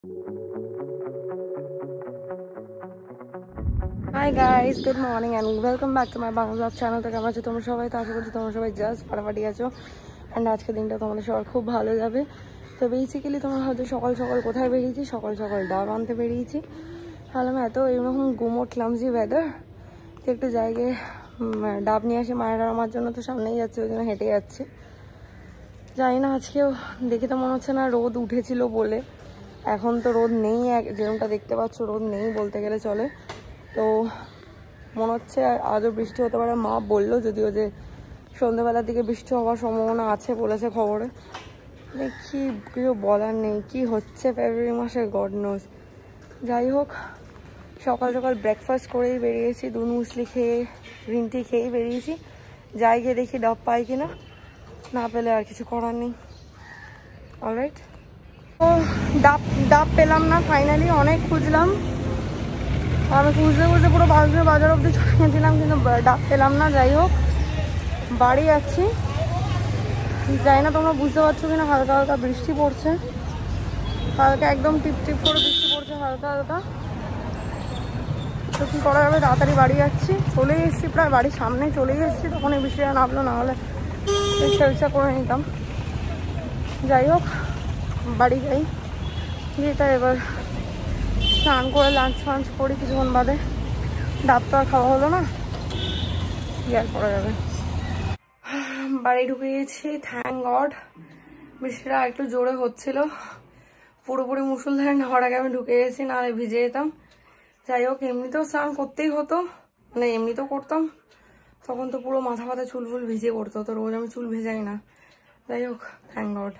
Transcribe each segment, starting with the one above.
Hi guys, good morning and welcome back to my Bangla Vlog Channel. তো কেমন আছো তোমরা সবাই? তো আশা করছি তোমরা সবাই জাস্ট ফাটাফাটি আছো অ্যান্ড আজকের দিনটা তোমাদের সবার খুব ভালো যাবে। তো বেসিক্যালি তোমরা হয়তো সকাল সকাল কোথায় বেরিয়েছি? সকাল সকাল ডাব আনতে বেরিয়েছি। ভাবলাম এত এরকম গুমো ক্লামজি ওয়েদার, তো একটু জায়গায় ডাব নিয়ে আসি মায়ের আর আমার জন্য। তো সামনেই যাচ্ছে, ওই জন্য হেঁটে যাচ্ছে। জানি না আজকেও দেখে তো মনে হচ্ছে না রোদ উঠেছিল বলে, এখন তো রোদ নেই, যেরকমটা দেখতে পাচ্ছ রোদ নেই বলতে গেলে চলে। তো মনে হচ্ছে আজও বৃষ্টি হতে পারে, মা বললো যদিও যে সন্ধ্যেবেলার দিকে বৃষ্টি হওয়ার সম্ভাবনা আছে বলেছে খবরে। দেখি, কিছু বলার নেই কি হচ্ছে ফেব্রুয়ারি মাসে, গড নোজ। যাই হোক, সকাল সকাল ব্রেকফাস্ট করেই বেরিয়েছি, দুধ মুসলি খেয়ে গ্রিন টি খেয়েই বেরিয়েছি। যাই গিয়ে দেখি ডাব পাই কিনা, না পেলে আর কিছু করার নেই। অলরাইট, তো ডাব পেলাম না ফাইনালি, অনেক খুঁজলাম। আমি খুঁজতে খুঁজতে পুরো বাজার অব্দি চলে গেছিলাম, কিন্তু ডাব পেলাম না। যাই হোক, বাড়ি যাচ্ছি। যাই না তোমরা বুঝতে পারছো কিনা, হালকা হালকা বৃষ্টি পড়ছে, হালকা একদম টিপ টিপ করে বৃষ্টি পড়ছে হালকা হালকা। তো কী করা যাবে, তাড়াতাড়ি বাড়ি যাচ্ছি। চলেই এসেছি, প্রায় বাড়ির সামনে চলেই এসেছি, তখন এই বৃষ্টিটা নামলো, না হলে রিক্সা করে নিতাম। যাই হোক, বাড়ি যাই। যেটা এবার স্নান করে লাঞ্চ ফাঞ্চ করি কিছুক্ষণ বাদে। ডাব তো আর খাওয়া হলো না, কি আর করা যাবে। বাড়ি ঢুকে গেছি, থ্যাংক গড। বৃষ্টিটা একটু জোরে হচ্ছিল, পুরোপুরি মুষলধারে নামার আগে আমি ঢুকে গেছি, নাহলে ভিজে যেতাম। যাই হোক, এমনিতেও স্নান করতেই হতো, মানে এমনিতেও করতাম, তখন তো পুরো মাথা ফাথা চুল ফুল ভিজে পড়তো, তো রোজ আমি চুল ভেজাই না। যাই হোক, থ্যাংক গড।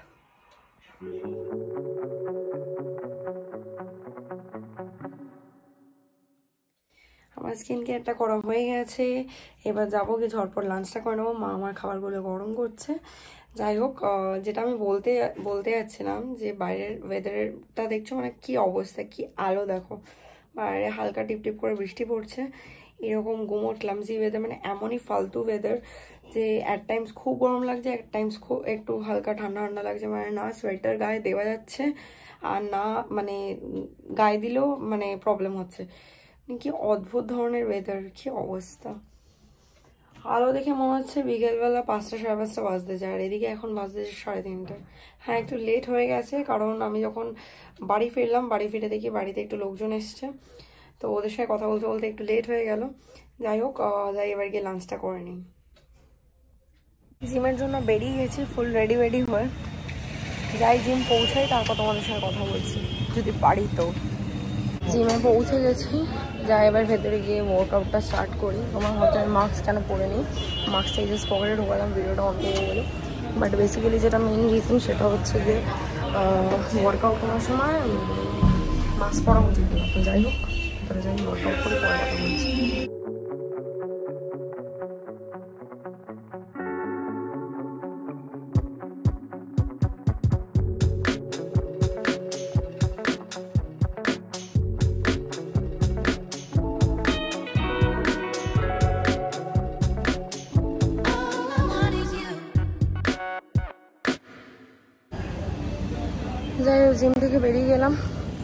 আমার স্কিন কেয়ারটা করা হয়ে গেছে, এবার যাবো কি ঝটপট লাঞ্চটা করে নেবো। মা আমার খাবারগুলো গরম করছে। যাই হোক, যেটা আমি বলতে যাচ্ছিলাম যে বাইরের ওয়েদারটা দেখছো, মানে কি অবস্থা, কি আলো দেখো। বাইরে হালকা টিপ টিপ করে বৃষ্টি পড়ছে, এরকম গুমোট ক্লামজি ওয়েদার, মানে এমনই ফালতু ওয়েদার যে অ্যাট টাইমস খুব গরম লাগছে, অ্যাট টাইমস খুব একটু হালকা ঠান্ডা ঠান্ডা লাগছে। মানে না সোয়েটার গায়ে দেওয়া যাচ্ছে, আর না মানে গায়ে দিলেও মানে প্রবলেম হচ্ছে। কি অদ্ভুত ধরনের ওয়েদার, কি অবস্থা। আলো দেখে মনে হচ্ছে বিকেলবেলা 5টা সাড়ে 5টা বাজতে যায়, আর এদিকে এখন বাজতে 3:30। হ্যাঁ, একটু লেট হয়ে গেছে, কারণ আমি যখন বাড়ি ফিরলাম, বাড়ি ফিরে দেখি বাড়িতে একটু লোকজন এসছে, তো ওদের সাথে কথা বলতে বলতে একটু লেট হয়ে গেল। যাই হোক, যাই এবার গিয়ে লাঞ্চটা করে নিই। জিমের জন্য বেরিয়ে গেছি ফুল রেডি হয়ে। যাই জিম পৌঁছাই, তারপর তোমাদের সাথে কথা বলছি, যদি পারি তো। জিমে পৌঁছে গেছি, যাই এবার ভেতরে গিয়ে ওয়ার্কআউটটা স্টার্ট করি। তোমার হয়তো মাস্ক কেন পরে নিই, মাস্কটা জাস্ট পকেটে ঢোকালাম, ভিডিওটা অন হয়ে গেলো। বাট বেসিক্যালি যেটা মেন রিজন সেটা হচ্ছে যে ওয়ার্কআউট করার সময় মাস্ক পরা উচিত না। তো যাই হোক, তাহলে যাই ওয়ার্কআউট করে পরে কথা বলছি। যাই হোক, জিম থেকে বেরিয়ে গেলাম,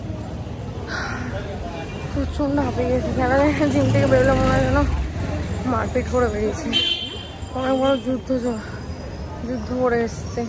প্রচণ্ড হাঁপিয়ে গেছি। কেন জিম থেকে বেরোলে মনে হয় যেন মারপিট করে বেরিয়েছি, অনেক বড় যুদ্ধ করে এসছে।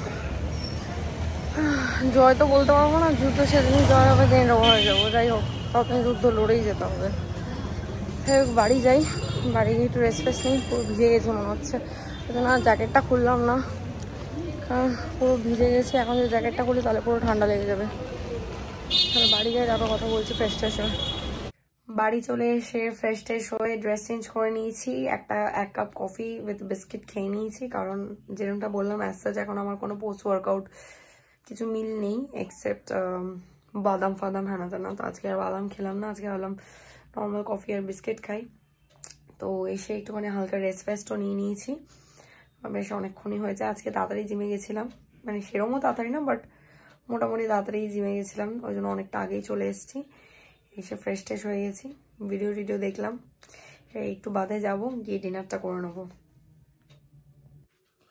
জয় তো বলতে পারবো না, যুদ্ধ সেদিনই জয় হবে, দিন রোগ হয়ে যাবো। যাই হোক, তখন যুদ্ধ লড়েই যেতে হবে। যাই হোক, বাড়ি যাই, বাড়ি গিয়ে একটু রেস্ট ফেস্ট নিই। পুরো ভিজে গেছে মনে হচ্ছে, না জ্যাকেটটা খুললাম না, কারণ পুরো ভিজে গেছে। এখন যদি জ্যাকেটটা খুলি তাহলে পুরো ঠান্ডা লেগে যাবে। তাহলে বাড়ি যাই, তারপর কথা বলছি ফ্রেশ ট্রেশ হয়ে। বাড়ি চলে এসে ফ্রেশ ট্রেশ হয়ে ড্রেস চেঞ্জ করে নিয়েছি, 1 কাপ কফি উইথ বিস্কিট খেয়ে নিয়েছি, কারণ যেরকমটা বললাম অ্যাজ সাচ এখন আমার কোনো পোস্ট ওয়ার্কআউট কিছু মিল নেই এক্সেপ্ট বাদাম ফাদাম হ্যানা তেনা। তো আজকে আর বাদাম খেলাম না, আজকে ভাবলাম নর্মাল কফি আর বিস্কিট খাই। তো এসে একটুখানি হালকা রেস্ট ফেস্টও নিয়ে নিয়েছি, বেশ অনেকক্ষণই হয়েছে। আজকে তাড়াতাড়ি জিমে গেছিলাম, মানে সেরকমও তাড়াতাড়ি না, বাট মোটামুটি তাড়াতাড়ি জিমে গেছিলাম, ওই জন্য অনেকটা আগেই চলে এসেছি। এসে ফ্রেশ ট্রেশ হয়ে গেছি, ভিডিও দেখলাম, একটু বাদে যাব, গিয়ে ডিনারটা করে নেবো।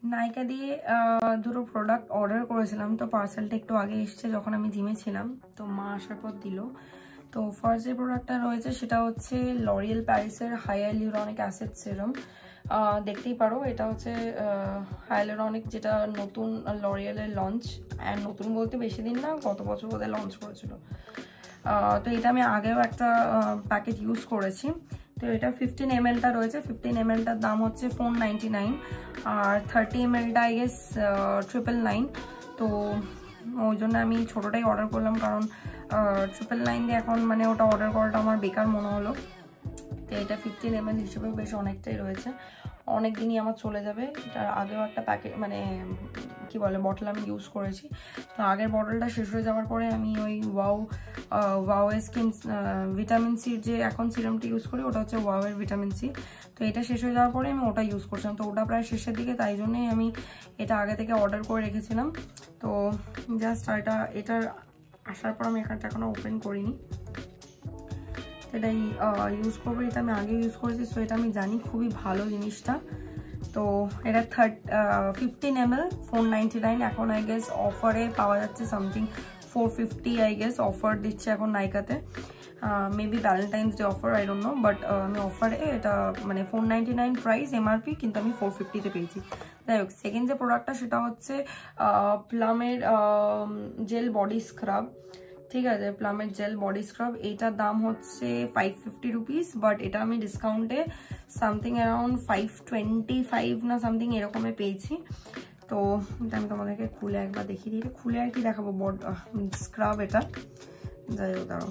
নাইকা দিয়ে দুটো প্রোডাক্ট অর্ডার করেছিলাম, তো পার্সেলটা একটু আগে এসছে যখন আমি জিমে ছিলাম, তো মা আসার পর দিল। তো ফার্স্ট যে প্রোডাক্টটা রয়েছে সেটা হচ্ছে লরিয়েল প্যারিসের হাইয়ালুরনিক অ্যাসিড সিরাম। দেখতেই পারো এটা হচ্ছে হাইয়ালুরনিক, যেটা নতুন লরিয়েলের লঞ্চ, অ্যান্ড নতুন বলতে বেশি দিন না, গত বছর বোধহয় লঞ্চ করেছিল। তো এটা আমি আগেও একটা প্যাকেট ইউজ করেছি। তো এটা 15 ml-টা রয়েছে, 15 ml-টার দাম হচ্ছে 499, আর 30 ml-টা আই গেস 999। তো ওই জন্য আমি ছোটোটাই অর্ডার করলাম, কারণ 999 দিয়ে এখন মানে ওটা অর্ডার করাটা আমার বেকার মনে হলো। তো এটা 15 ml হিসেবেও বেশ অনেকটাই রয়েছে, অনেক দিনই আমার চলে যাবে। এটার আগেও একটা প্যাকেট মানে কি বলে বটল আমি ইউজ করেছি, তো আগের বটলটা শেষ হয়ে যাওয়ার পরে আমি ওই ওয়াও স্কিন ভিটামিন সির যে এখন সিরামটা ইউজ করি, ওটা হচ্ছে ওয়াওয়ের ভিটামিন সি। তো এটা শেষ হয়ে যাওয়ার পরে আমি ওটা ইউজ করছিলাম, তো ওটা প্রায় শেষের দিকে, তাই জন্যই আমি এটা আগে থেকে অর্ডার করে রেখেছিলাম। তো জাস্ট এটার আসার পর আমি এখনো ওপেন করিনি, এটাই ইউজ করবো। এটা আমি আগে ইউজ করেছি, সো এটা আমি জানি খুবই ভালো জিনিসটা। তো এটা 15 ml 499, এখন আই গেস অফারে পাওয়া যাচ্ছে সামথিং 450 আই গেস অফার দিচ্ছে এখন নাইকাতে, maybe Valentine's Day offer, I don't know, but আমি অফারে এটা মানে 499 প্রাইস এমআরপি, কিন্তু আমি 450-তে পেয়েছি। যাই হোক, সেকেন্ড যে প্রোডাক্টটা সেটা হচ্ছে প্লামের জেল বডি স্ক্রাব। ঠিক আছে, প্লামের জেল বডি স্ক্রাব, এইটার দাম হচ্ছে 550 রুপিস, বাট এটা আমি ডিসকাউন্টে সামথিং অ্যারাউন্ড 525 না সামথিং এরকমে পেয়েছি। তো এটা আমি তোমাদেরকে খুলে একবার দেখিয়ে দিই, খুলে আর কি দেখাবো স্ক্রাব এটা। যাই হোক, দাঁড়াও,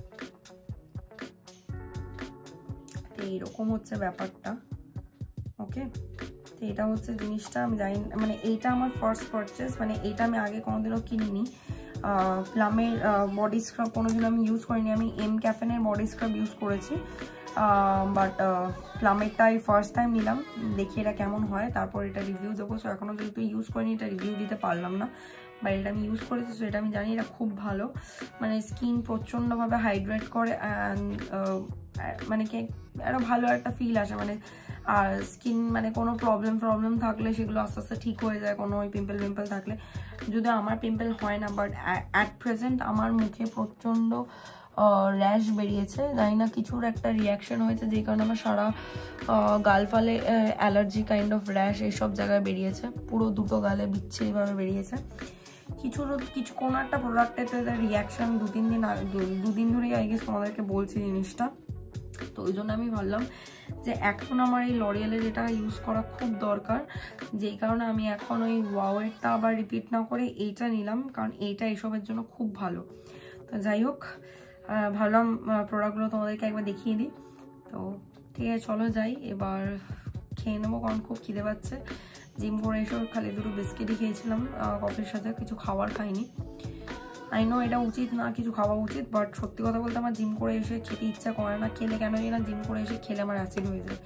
এইরকম হচ্ছে ব্যাপারটা। ওকে, তো এটা হচ্ছে জিনিসটা, আমি জানি মানে এইটা আমার ফার্স্ট পারচেস, মানে এইটা আমি আগে কোনোদিনও কিনিনি। প্লামের বডি স্ক্রাব কোনোদিন আমি ইউজ করিনি, আমি এম ক্যাফেনের বডি স্ক্রাব ইউজ করেছি, বাট প্লামেরটাই ফার্স্ট টাইম নিলাম, দেখি এটা কেমন হয়, তারপর এটা রিভিউ দেবো। সো এখনও যেহেতু ইউজ করিনি, এটা রিভিউ দিতে পারলাম না, বাট এটা আমি ইউজ করেছি, সো এটা আমি জানি এটা খুব ভালো, মানে স্কিন প্রচণ্ডভাবে হাইড্রেট করে, অ্যান্ড মানে কি একটা ভালো একটা ফিল আসে, মানে আর স্কিন মানে কোনো প্রবলেম থাকলে সেগুলো আস্তে আস্তে ঠিক হয়ে যায়, কোনো ওই পিম্পল থাকলে। যদিও আমার পিম্পল হয় না, বাট অ্যাট প্রেজেন্ট আমার মুখে প্রচণ্ড র্যাশ বেরিয়েছে, জানি না কিছুর একটা রিয়াকশন হয়েছে, যে কারণে আমার সারা গাল ফালে অ্যালার্জি কাইন্ড অফ র্যাশ এইসব জায়গায় বেরিয়েছে, পুরো দুটো গালে বিচ্ছিরিভাবে বেরিয়েছে। কিছু কোনো একটা প্রোডাক্টেতে রিয়াকশন দুদিন ধরেই আই গেস তোমাদেরকে বলছি জিনিসটা। তো ওই জন্য আমি ভাবলাম যে এখন আমার এই লরিয়েলের এটা ইউজ করা খুব দরকার, যেই কারণে আমি এখন ওই ওয়াওয়েরটা আবার রিপিট না করে এইটা নিলাম, কারণ এইটা এসবের জন্য খুব ভালো। তো যাই হোক, ভাবলাম প্রোডাক্টগুলো তোমাদেরকে একবার দেখিয়ে দিই। তো ঠিক আছে, চলো যাই, এবার খেয়ে নেবো, কারণ খুব খিদে পাচ্ছে। জিম করে এসে খালি দুটো বিস্কিটই খেয়েছিলাম কফির সাথে, কিছু খাবার খাইনি। আই নো এটা উচিত না, কিছু খাওয়া উচিত, বাট সত্যি কথা বলতে আমার জিম করে এসে খেতে ইচ্ছা করে না, খেলে কেন জানি না জিম করে এসে খেলে আমার অ্যাসিড হয়ে যায়।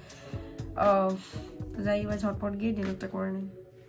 তো যাই, এবার ঝটপট গিয়ে ডিনারটা করে নিই।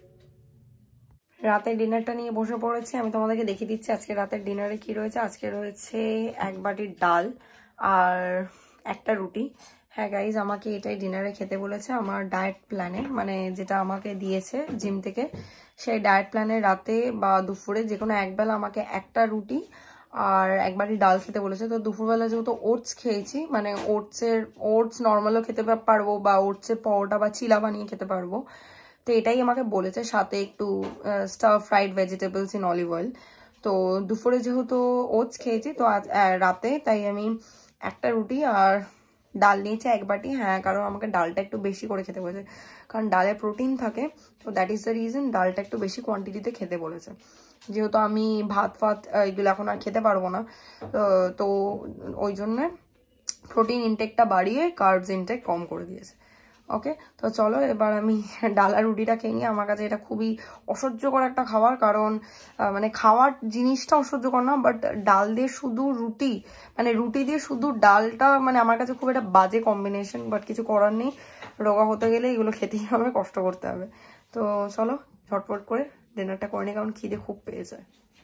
রাতের ডিনারটা নিয়ে বসে পড়েছি, আমি তোমাদেরকে দেখিয়ে দিচ্ছি আজকে রাতের ডিনারে কি রয়েছে। আজকে রয়েছে এক বাটির ডাল আর একটা রুটি। হ্যাঁ গাইজ, আমাকে এটাই ডিনারে খেতে বলেছে আমার ডায়েট প্ল্যানে, মানে যেটা আমাকে দিয়েছে জিম থেকে, সেই ডায়েট প্ল্যানে রাতে বা দুপুরে যে কোনো একবেলা আমাকে একটা রুটি আর এক বাটি ডাল খেতে বলেছে। তো দুপুরবেলা যেহেতু ওটস খেয়েছি, মানে ওটস নর্মালও খেতে পারবো, বা ওটসের পরোটা বা চিলা বানিয়ে খেতে পারবো, তো এটাই আমাকে বলেছে, সাথে একটু stir fried vegetables in olive oil. তো দুপুরে যেহেতু ওটস খেয়েছি, তো আজ রাতে তাই আমি একটা রুটি আর ডাল নিয়েছি এক বাটি। হ্যাঁ, কারণ আমাকে ডালটা একটু বেশি করে খেতে বলেছে, কারণ ডালে প্রোটিন থাকে, তো দ্যাট ইজ দ্য রিজন ডালটা একটু বেশি কোয়ান্টিটিতে খেতে বলেছে। যেহেতু আমি ভাত এগুলো এখন আর খেতে পারবো না, তো ওই জন্যে প্রোটিন ইনটেকটা বাড়িয়ে কার্বস ইনটেক কম করে দিয়েছে। ওকে, তো চলো এবার আমি ডাল আর রুটিটা খেয়ে নিই। আমার কাছে এটা খুবই অসহ্যকর একটা খাবার, কারণ মানে খাওয়ার জিনিসটা অসহ্যকর না, বাট ডাল দিয়ে শুধু রুটি, মানে রুটি দিয়ে শুধু ডালটা, মানে আমার কাছে খুব একটা বাজে কম্বিনেশন, বাট কিছু করার নেই, রোগা হতে গেলে এগুলো খেতেই হবে, কষ্ট করতে হবে। তো চলো ঝটপট করে ডিনারটা করে নিই, কারণ খিদে খুব পেয়েছে।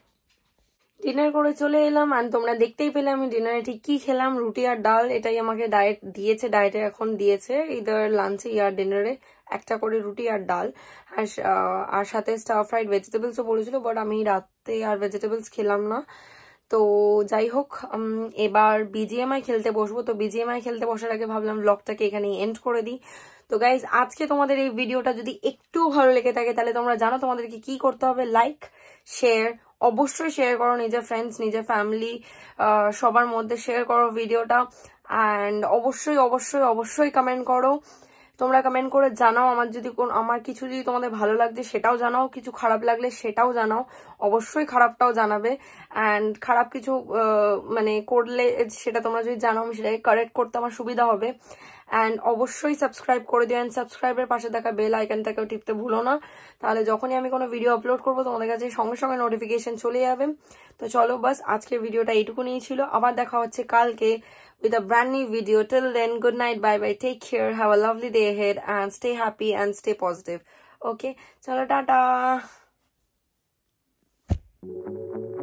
ডিনার করে চলে এলাম, আর তোমরা দেখতেই পেলে আমি ডিনারে ঠিক কি খেলাম, রুটি আর ডাল। এটাই আমাকে ডায়েট দিয়েছে, ডায়েটে এখন দিয়েছে ইদার লাঞ্চে ইয়ার ডিনারে। একটা করে রুটি আর ডাল, আর সাথে স্টার ফ্রাইড ভেজিটেবলসও বলেছিল, বাট আমি রাতে আর ভেজিটেবলস খেলাম না। তো যাই হোক, এবার বিজিএমআই খেলতে বসবো। তো বিজিএমআই খেলতে বসার আগে ভাবলাম ব্লগটাকে এখানেই এন্ড করে দিই। তো গাইজ, আজকে তোমাদের এই ভিডিওটা যদি একটু ভালো লেগে থাকে তাহলে তোমরা জানো তোমাদেরকে কি করতে হবে। লাইক, শেয়ার, অবশ্যই শেয়ার করো নিজের ফ্রেন্ডস, নিজের ফ্যামিলি, সবার মধ্যে শেয়ার করো ভিডিওটা। অ্যান্ড অবশ্যই অবশ্যই অবশ্যই কমেন্ট করো। তোমরা কমেন্ট করে জানাও আমার কিছু যদি তোমাদের ভালো লাগছে সেটাও জানাও, কিছু খারাপ লাগলে সেটাও জানাও, অবশ্যই খারাপটাও জানাবে। অ্যান্ড খারাপ কিছু মানে করলে সেটা তোমরা যদি জানাও, আমি সেটাকে কারেক্ট করতে আমার সুবিধা হবে। অ্যান্ড অবশ্যই সাবস্ক্রাইব করে দিও, অ্যান্ড সাবস্ক্রাইবের পাশে থাকা বেল আইকনটাকেও টিপতে ভুলো না, তাহলে যখনই আমি কোনো ভিডিও আপলোড করবো তোমাদের কাছে সঙ্গে সঙ্গে নোটিফিকেশন চলে যাবে। তো চলো, বাস আজকের ভিডিওটা এইটুকুনি ছিল। আবার দেখা হচ্ছে কালকে with a brand new video. Till then, good night, bye bye, take care, have a lovely day ahead, and stay happy and stay positive. Okay, chalo, tata.